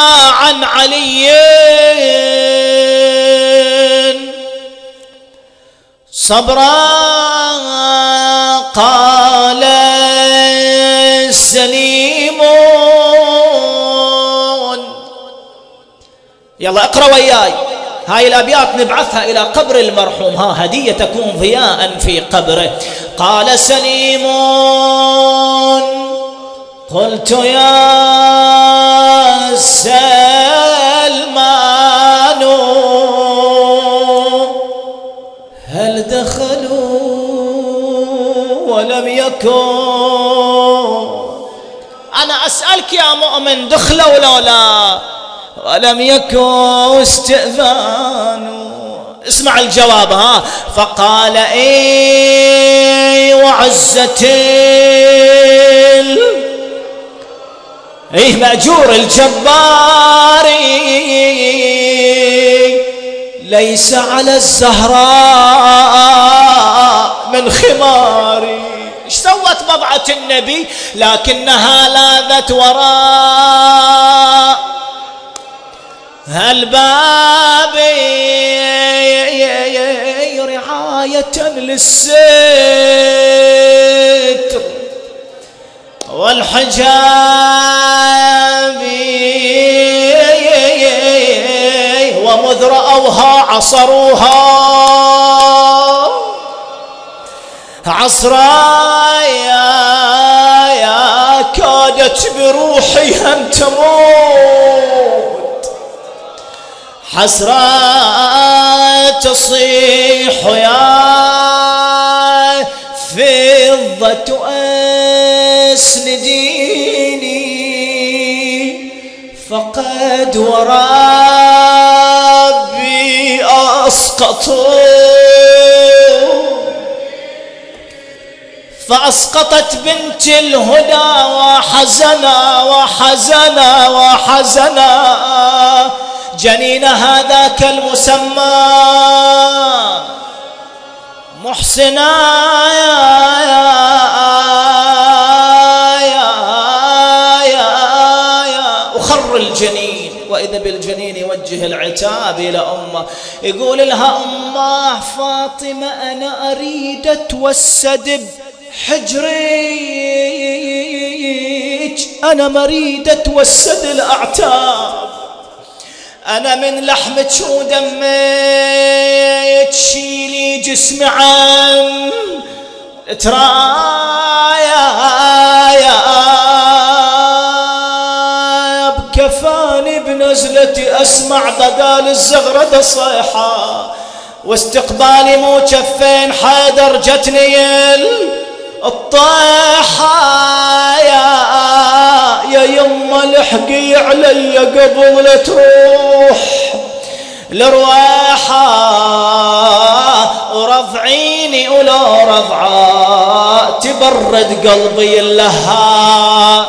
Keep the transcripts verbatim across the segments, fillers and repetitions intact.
عن علي صبرا قال سليم. يلا اقرأ وياي هاي الأبيات نبعثها إلى قبر المرحوم، ها هدية تكون ضياء في قبره. قال سليم قلت يا سلمان هل دخلوا ولم يكن، أنا أسألك يا مؤمن دخلوا لو لا ولم يكن استئذان. اسمع الجواب ها. فقال اي وعزة ايه مأجور الجبار ليس على الزهراء من خماري. ايش سوت بضعة النبي لكنها لاذت وراء هالباب رعاية للستر والحجاب ومذ رأوها عصروها عصرا يا كادت بروحي هم تموت حسرة تصيح يا فضة أسنديني فقد وربي أسقطوا فأسقطت بنت الهدى وحزنا وحزنا وحزنا جنين هذاك المسمى محسنا يا يا يا يا يا وخر الجنين وإذا بالجنين يوجه العتاب إلى أمه يقول لها أمه فاطمة أنا أريد أتوسد بحجريك أنا مريد أتوسد الأعتاب أنا من لحمك ودمك تشيلي جسمي عن ترايا يا بكفاني بنزلتي أسمع بدال الزغردة صيحة واستقبالي مو كفين حيدر جتني الطيحة يا يا يما لحقي علي قبل لا تروح لرواحة ورضعيني ولو رضعة تبرد قلبي اللها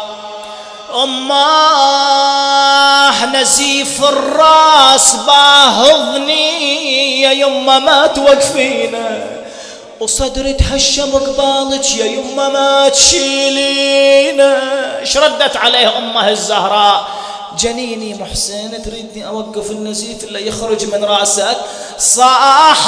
أماه نزيف الراس باهضني يا يما ما توقفينا وصدري تهشم قبالك يا يما ما تشيلينا. ايش ردت عليه امه الزهراء جنيني محسن تريدني اوقف النزيف اللي يخرج من راسك صاحت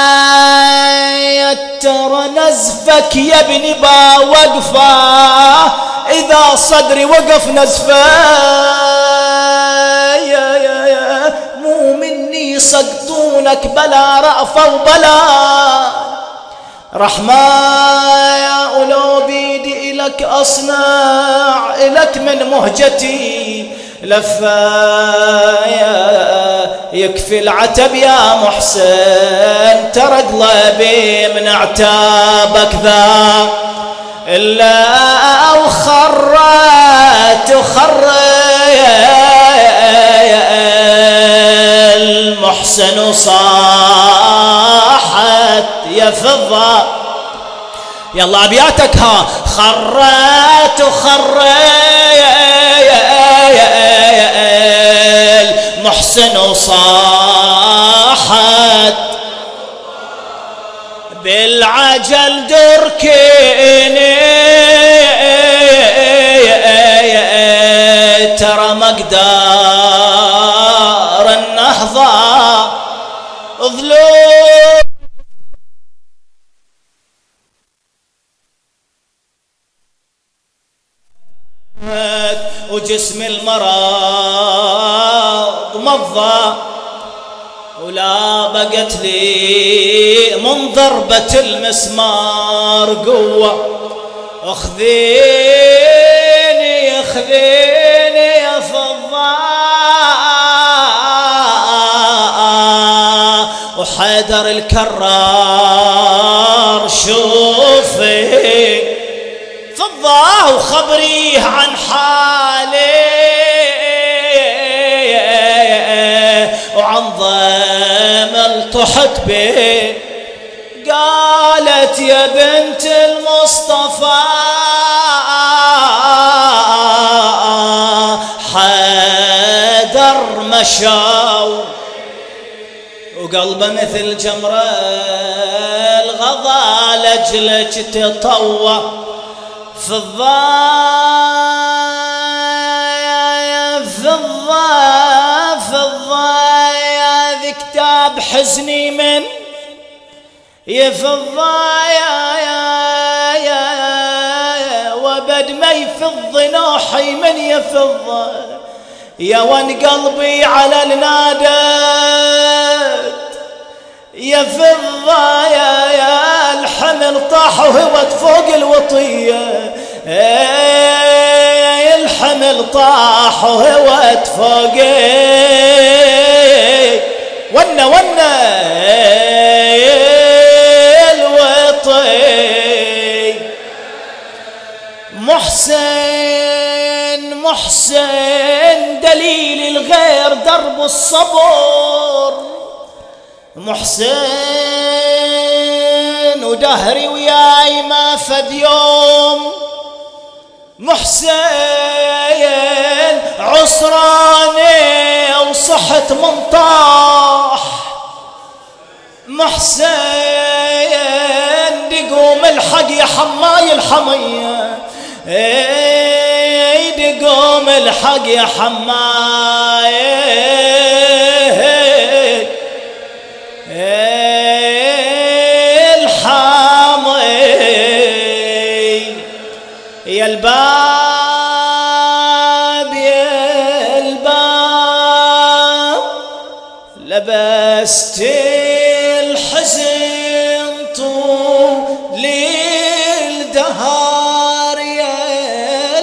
ترى نزفك يا ابني با وقفه اذا صدري وقف نزفه يا يا يا مو مني سقطونك بلا رأفة وبلا رحمة يا ولو بيدي إلك أصنع إلك من مهجتي لفايا يكفي العتب يا محسن ترى قلبي من اعتابك ذا إلا وخرت وخرت المحسن صاحت يا فضة يلا أبياتك ها خرت وخرت المحسن صاحت بالعجل دركيني ترى ما أقدار النهضة ظلوم وجسم المرض مضى ولا بقت لي من ضربة المسمار قوة. اخذيني اخذيني يا فضاء وحيدر الكرار شوفي فضاه وخبريه عن حالي وعن ضيم التحت به. قالت يا بنت المصطفى حيدر مشاو وقلبه مثل جمرة الغضا لجلك تطوى. فضايا فضايا فضايا ذي كتاب حزني من يا فضايا يا يا وبد ما يفض نوحي من يا فضايا يا وان قلبي على النادت يا فضايا يا الحمل طاح وهوت فوق الوطية الحمل طاح وهوت فوق ونا ونا الوطي. محسن محسن دليل الغير درب الصبر محسن ودهري وياي ما فد يوم محسن عسراني وصحت منطاح محسن دقوم الحق يا حماي الحمية دقوم الحق يا حماي الحامي يا الباب يا الباب لبست الحزن طول الدهار يا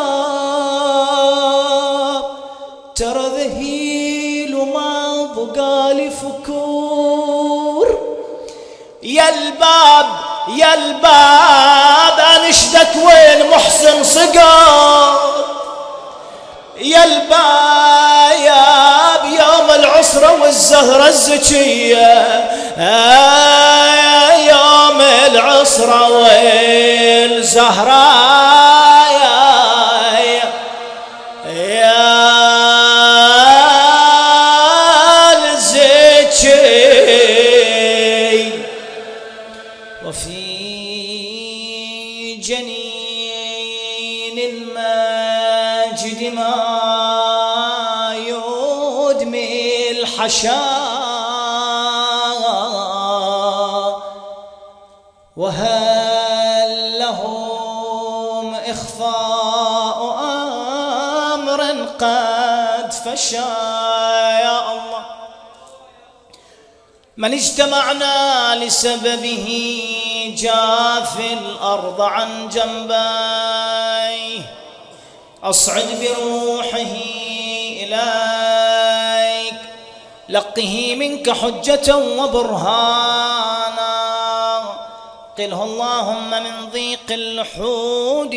الباب ترى ذهيل وما بقالي فكور يا الباب يا الباب انشدك وين محسن صقر يا الباب يوم العسرة والزهرة الزكية يوم العسرة والزهرة يا الزكي وفي جنين الماجد ما يدمي الحشا وهل لهم إخفاء أمر قد فشى. يا الله من اجتمعنا لسببه جاف الأرض عن جنبيه أصعد بروحه إليك لقه منك حجة وبرهانا قله اللهم من ضيق اللحود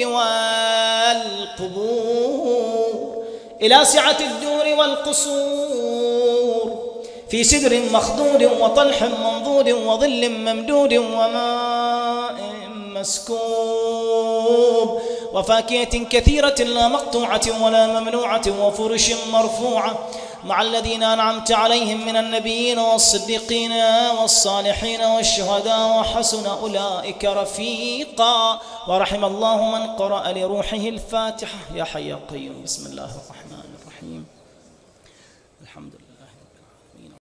والقبور إلى سعة الدور والقصور في سدر مخضود وطلح منضود وظل ممدود وماء مسكوب وفاكهة كثيرة لا مقطوعة ولا ممنوعة وفرش مرفوعة مع الذين أنعمت عليهم من النبيين والصديقين والصالحين والشهداء وحسن أولئك رفيقا. ورحم الله من قرأ لروحه الفاتحة. يا حي يا قيوم بسم الله الرحمن الرحيم. الحمد لله.